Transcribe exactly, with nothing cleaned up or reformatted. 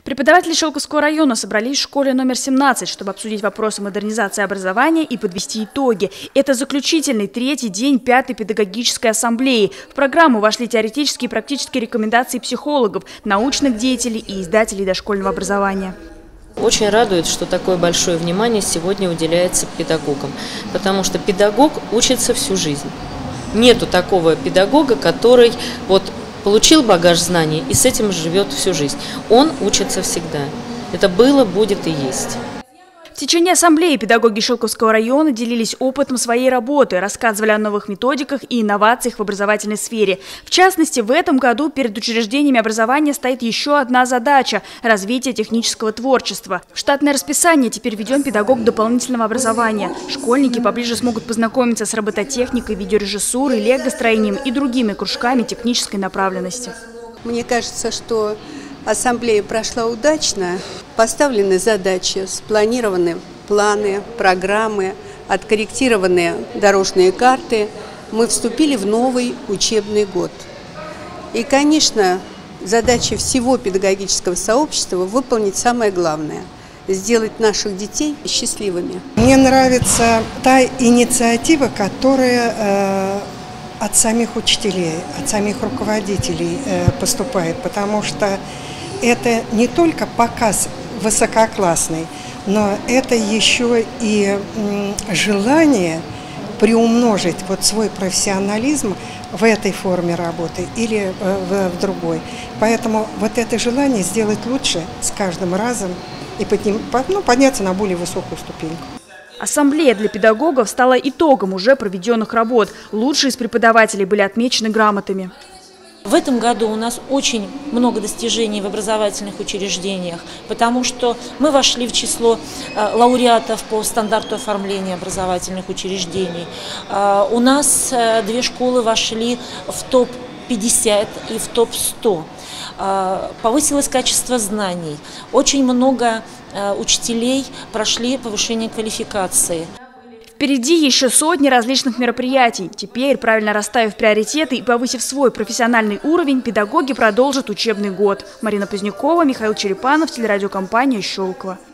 Преподаватели Щелковского района собрались в школе номер семнадцать, чтобы обсудить вопросы модернизации образования и подвести итоги. Это заключительный третий день пятой педагогической ассамблеи. В программу вошли теоретические и практические рекомендации психологов, научных деятелей и издателей дошкольного образования. Очень радует, что такое большое внимание сегодня уделяется педагогам, потому что педагог учится всю жизнь. Нету такого педагога, который вот получил багаж знаний и с этим живет всю жизнь. Он учится всегда. Это было, будет и есть. В течение ассамблеи педагоги Щелковского района делились опытом своей работы, рассказывали о новых методиках и инновациях в образовательной сфере. В частности, в этом году перед учреждениями образования стоит еще одна задача – развитие технического творчества. В штатное расписание теперь введен педагог дополнительного образования. Школьники поближе смогут познакомиться с робототехникой, видеорежиссурой, лего-строением и другими кружками технической направленности. Мне кажется, что ассамблея прошла удачно. Поставлены задачи, спланированы планы, программы, откорректированы дорожные карты. Мы вступили в новый учебный год. И, конечно, задача всего педагогического сообщества – выполнить самое главное – сделать наших детей счастливыми. Мне нравится та инициатива, которая э, от самих учителей, от самих руководителей э, поступает, потому что это не только показ высококлассный, но это еще и желание приумножить вот свой профессионализм в этой форме работы или в, в другой. Поэтому вот это желание сделать лучше с каждым разом и подним, ну, подняться на более высокую ступеньку. Ассамблея для педагогов стала итогом уже проведенных работ. Лучшие из преподавателей были отмечены грамотами. В этом году у нас очень много достижений в образовательных учреждениях, потому что мы вошли в число э, лауреатов по стандарту оформления образовательных учреждений. Э, у нас э, две школы вошли в топ пятьдесят и в топ сто. Э, повысилось качество знаний. Очень много э, учителей прошли повышение квалификации. Впереди еще сотни различных мероприятий. Теперь, правильно расставив приоритеты и повысив свой профессиональный уровень, педагоги продолжат учебный год. Марина Позднякова, Михаил Черепанов, телерадиокомпания «Щелково».